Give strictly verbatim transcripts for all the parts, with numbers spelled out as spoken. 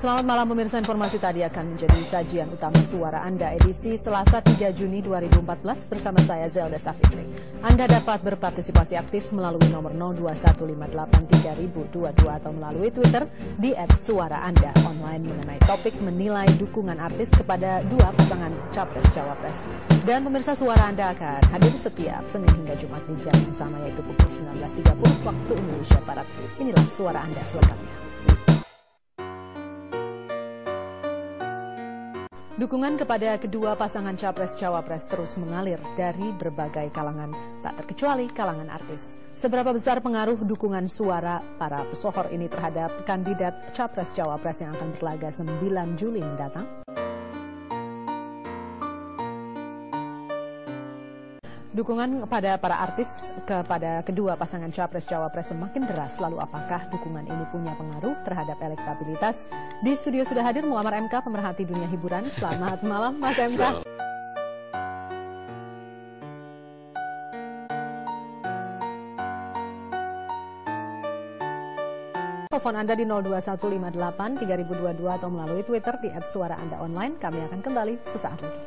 Selamat malam pemirsa, informasi tadi akan menjadi sajian utama suara Anda edisi Selasa tiga Juni dua ribu empat belas bersama saya Zelda Safitri. Anda dapat berpartisipasi aktif melalui nomor nol dua satu lima delapan tiga nol dua dua atau melalui Twitter di et suara anda online mengenai topik menilai dukungan artis kepada dua pasangan Capres-Cawapres. Dan pemirsa, suara Anda akan hadir setiap Senin hingga Jumat di jam yang sama, yaitu pukul sembilan belas tiga puluh waktu Indonesia Barat. Inilah suara Anda selengkapnya. Dukungan kepada kedua pasangan Capres-Cawapres terus mengalir dari berbagai kalangan, tak terkecuali kalangan artis. Seberapa besar pengaruh dukungan suara para pesohor ini terhadap kandidat Capres-Cawapres yang akan berlaga sembilan Juli mendatang? Dukungan kepada para artis kepada kedua pasangan Capres-Cawapres semakin deras. Lalu apakah dukungan ini punya pengaruh terhadap elektabilitas? Di studio sudah hadir Muammar M K, pemerhati dunia hiburan. Selamat malam Mas M K. Telepon Anda di nol dua satu lima delapan tiga nol dua dua atau melalui Twitter di et suara anda online. Kami akan kembali sesaat lagi.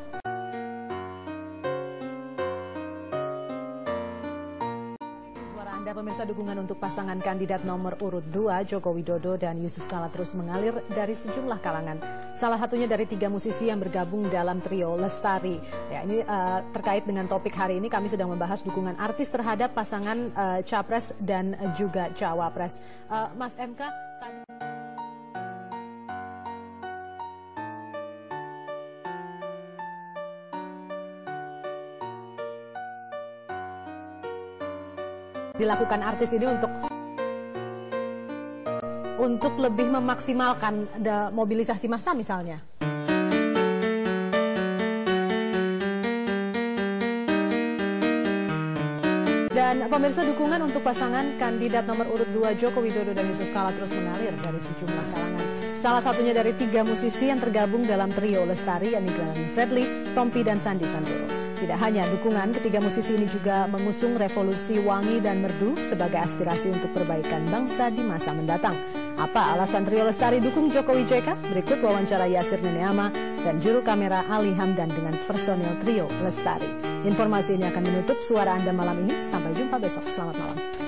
Pemirsa, dukungan untuk pasangan kandidat nomor urut dua Joko Widodo dan Yusuf Kala terus mengalir dari sejumlah kalangan. Salah satunya dari tiga musisi yang bergabung dalam trio Lestari. Ya, ini uh, terkait dengan topik hari ini, kami sedang membahas dukungan artis terhadap pasangan uh, Capres dan juga Cawapres. Uh, Mas M K, tadi... dilakukan artis ini untuk untuk lebih memaksimalkan mobilisasi massa misalnya. Dan pemirsa, dukungan untuk pasangan kandidat nomor urut dua Joko Widodo dan Yusuf Kala terus mengalir dari sejumlah kalangan. Salah satunya dari tiga musisi yang tergabung dalam trio Lestari, yakni Glenn Fredly, Tompi, dan Sandy Sandoro. Tidak hanya dukungan, ketiga musisi ini juga mengusung revolusi wangi dan merdu sebagai aspirasi untuk perbaikan bangsa di masa mendatang. Apa alasan trio Lestari dukung Jokowi J K? Berikut wawancara Yasir Neneama dan juru kamera Ali Hamdan dengan personel trio Lestari. Informasi ini akan menutup suara Anda malam ini. Sampai jumpa besok. Selamat malam.